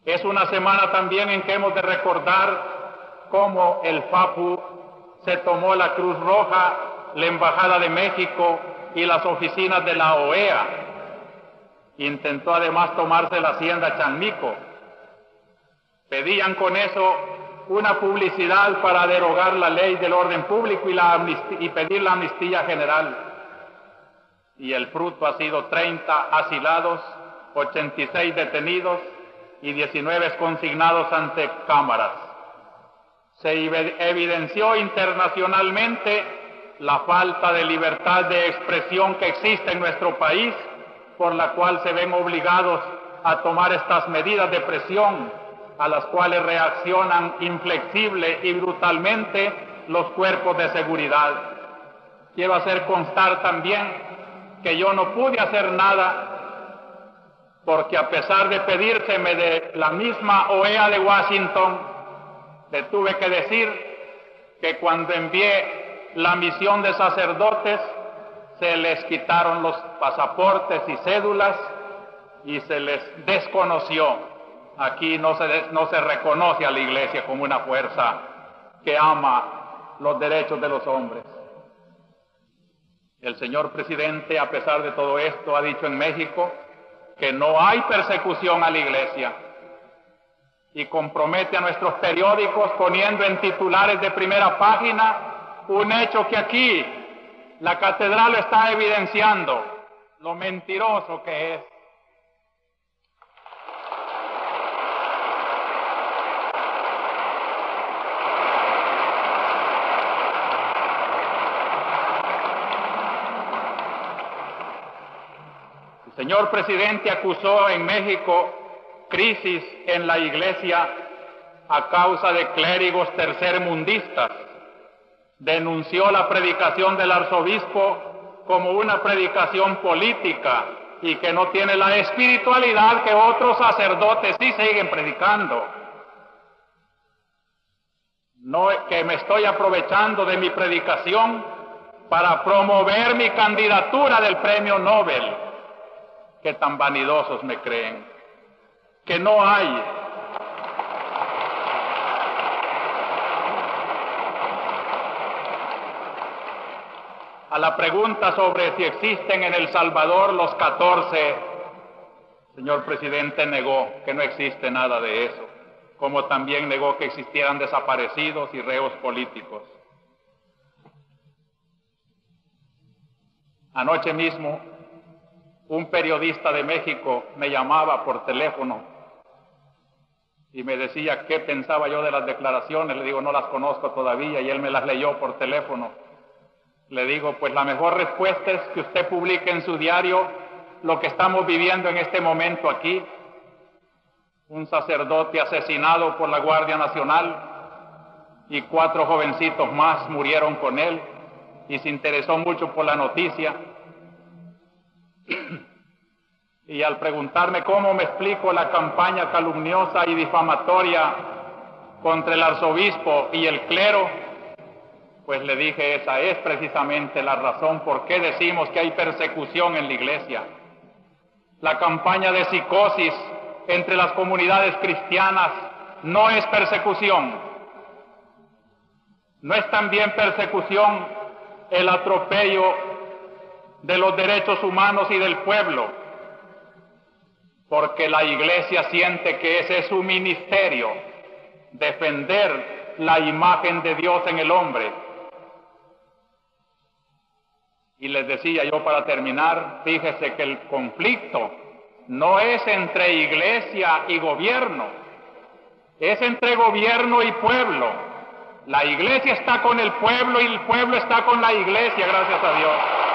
Es una semana también en que hemos de recordar cómo el FAPU se tomó la Cruz Roja, la Embajada de México y las oficinas de la OEA. Intentó además tomarse la hacienda Chanmico. Pedían con eso una publicidad para derogar la ley del orden público y pedir la amnistía general. Y el fruto ha sido 30 asilados, 86 detenidos y 19 consignados ante cámaras. Se evidenció internacionalmente la falta de libertad de expresión que existe en nuestro país, por la cual se ven obligados a tomar estas medidas de presión, a las cuales reaccionan inflexible y brutalmente los cuerpos de seguridad. Quiero hacer constar también que yo no pude hacer nada, porque a pesar de pedírseme de la misma OEA de Washington, le tuve que decir que cuando envié la misión de sacerdotes, se les quitaron los pasaportes y cédulas y se les desconoció. Aquí no se reconoce a la Iglesia como una fuerza que ama los derechos de los hombres. El señor presidente, a pesar de todo esto, ha dicho en México que no hay persecución a la Iglesia y compromete a nuestros periódicos poniendo en titulares de primera página un hecho que aquí la catedral está evidenciando, lo mentiroso que es. El señor presidente acusó en México crisis en la Iglesia a causa de clérigos tercermundistas. Denunció la predicación del arzobispo como una predicación política y que no tiene la espiritualidad que otros sacerdotes sí siguen predicando. No, que me estoy aprovechando de mi predicación para promover mi candidatura del premio Nobel. Que tan vanidosos me creen, que no hay. A la pregunta sobre si existen en El Salvador los 14, el señor presidente negó que no existe nada de eso, como también negó que existieran desaparecidos y reos políticos. Anoche mismo, un periodista de México me llamaba por teléfono y me decía qué pensaba yo de las declaraciones. Le digo, no las conozco todavía, y él me las leyó por teléfono. Le digo, pues la mejor respuesta es que usted publique en su diario lo que estamos viviendo en este momento aquí. Un sacerdote asesinado por la Guardia Nacional y 4 jovencitos más murieron con él, y se interesó mucho por la noticia. Y al preguntarme cómo me explico la campaña calumniosa y difamatoria contra el arzobispo y el clero, pues le dije, esa es precisamente la razón por qué decimos que hay persecución en la Iglesia. La campaña de psicosis entre las comunidades cristianas no es persecución. No es también persecución el atropello de los derechos humanos y del pueblo, porque la Iglesia siente que ese es su ministerio, defender la imagen de Dios en el hombre. Y les decía yo para terminar, fíjese que el conflicto no es entre Iglesia y gobierno, es entre gobierno y pueblo. La Iglesia está con el pueblo y el pueblo está con la Iglesia, gracias a Dios.